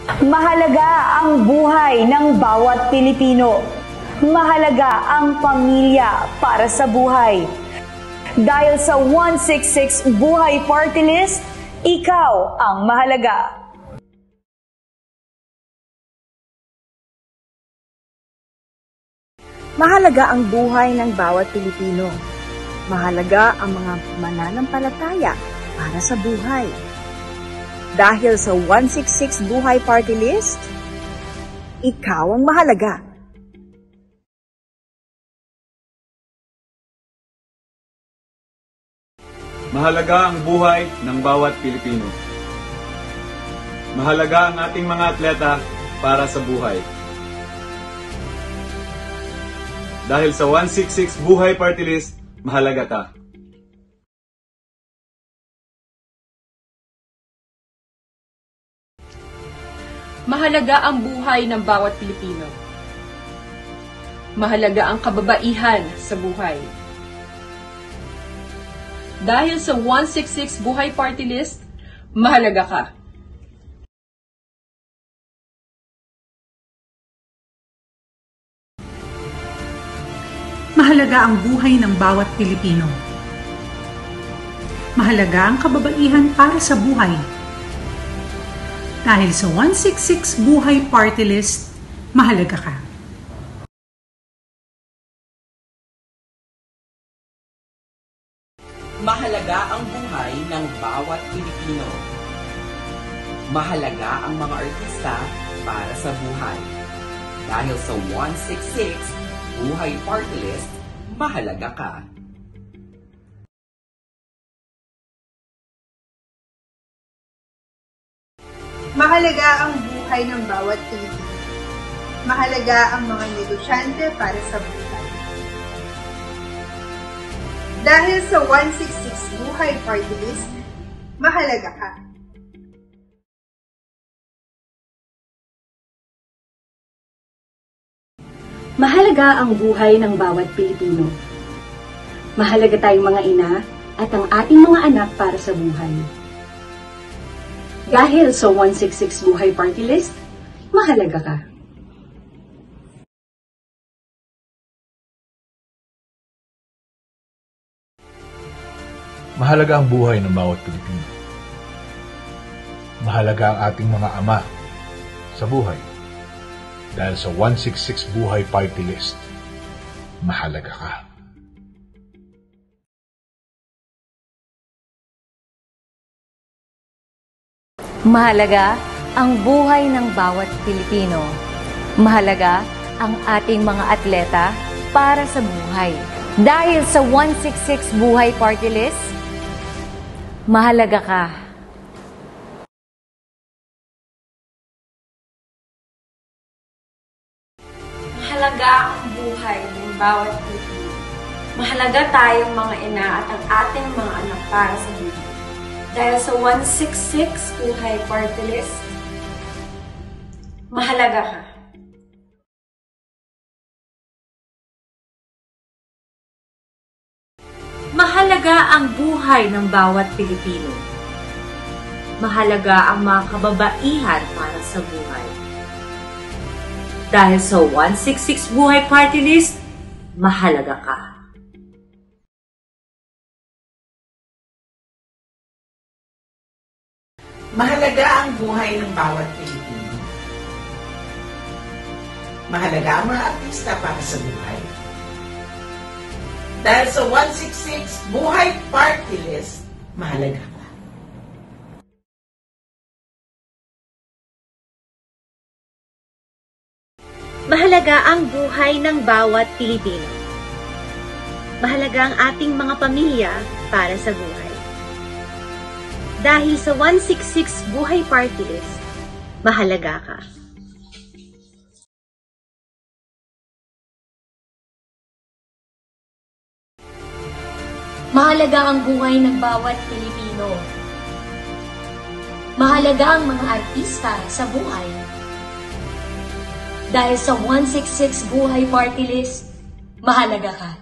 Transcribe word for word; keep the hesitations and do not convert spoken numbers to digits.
Mahalaga ang buhay ng bawat Pilipino. Mahalaga ang pamilya para sa buhay. Dahil sa one sixty-six Buhay Party List, ikaw ang mahalaga. Mahalaga ang buhay ng bawat Pilipino. Mahalaga ang mga mananampalataya para sa buhay. Dahil sa one sixty-six Buhay Party List, ikaw ang mahalaga. Mahalaga ang buhay ng bawat Pilipino. Mahalaga ang ating mga atleta para sa buhay. Dahil sa one sixty-six Buhay Party List, mahalaga ka. Mahalaga ang buhay ng bawat Pilipino. Mahalaga ang kababaihan sa buhay. Dahil sa one sixty-six Buhay Party List, mahalaga ka. Mahalaga ang buhay ng bawat Pilipino. Mahalaga ang kababaihan para sa buhay. Dahil sa one sixty-six Buhay Party List, mahalaga ka. Mahalaga ang buhay ng bawat Pilipino. Mahalaga ang mga artista para sa buhay. Dahil sa one sixty-six Buhay Party List, mahalaga ka. Mahalaga ang buhay ng bawat Pilipino. Mahalaga ang mga negosyante para sa buhay. Dahil sa one sixty-six Buhay Party List, mahalaga ka. Mahalaga ang buhay ng bawat Pilipino. Mahalaga tayong mga ina at ang ating mga anak para sa buhay. Dahil sa one sixty-six Buhay Party List, mahalaga ka. Mahalaga ang buhay ng bawat Pilipino. Mahalaga ang ating mga ama sa buhay. Dahil sa one sixty-six Buhay Party List, mahalaga ka. Mahalaga ang buhay ng bawat Pilipino. Mahalaga ang ating mga atleta para sa buhay. Dahil sa one sixty-six Buhay Party List, mahalaga ka. Mahalaga ang buhay ng bawat Pilipino. Mahalaga tayong mga ina at ang ating mga anak para sa buhay. Dahil sa one sixty-six Buhay Party List, mahalaga ka. Mahalaga ang buhay ng bawat Pilipino. Mahalaga ang mga kababaihan para sa buhay. Dahil sa one sixty-six Buhay Party List, mahalaga ka. Mahalaga ang buhay ng bawat Pilipino. Mahalaga ang mga artista para sa buhay. Dahil sa one sixty-six Buhay Party List, mahalaga ka. Mahalaga ang buhay ng bawat Pilipino. Mahalaga ang ating mga pamilya para sa buhay. Dahil sa one sixty-six Buhay Party List, mahalaga ka. Mahalaga ang buhay ng bawat Pilipino. Mahalaga ang mga artista sa buhay. Dahil sa one sixty-six Buhay Party List, mahalaga ka.